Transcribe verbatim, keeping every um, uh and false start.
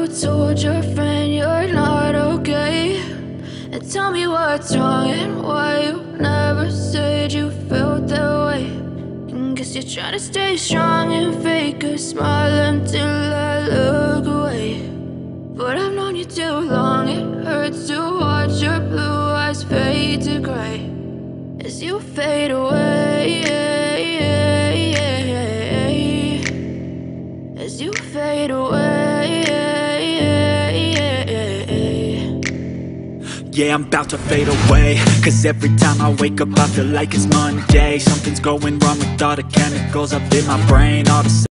told your friend you're not okay? And tell me what's wrong and why you never said you felt that way. And guess you're trying to stay strong and fake a smile until I look away. But I've known you too long, it hurts to watch your blue eyes fade to gray as you fade away, as you fade away. Yeah, I'm about to fade away, cause every time I wake up I feel like it's Monday. Something's going wrong with all the chemicals up in my brain. All the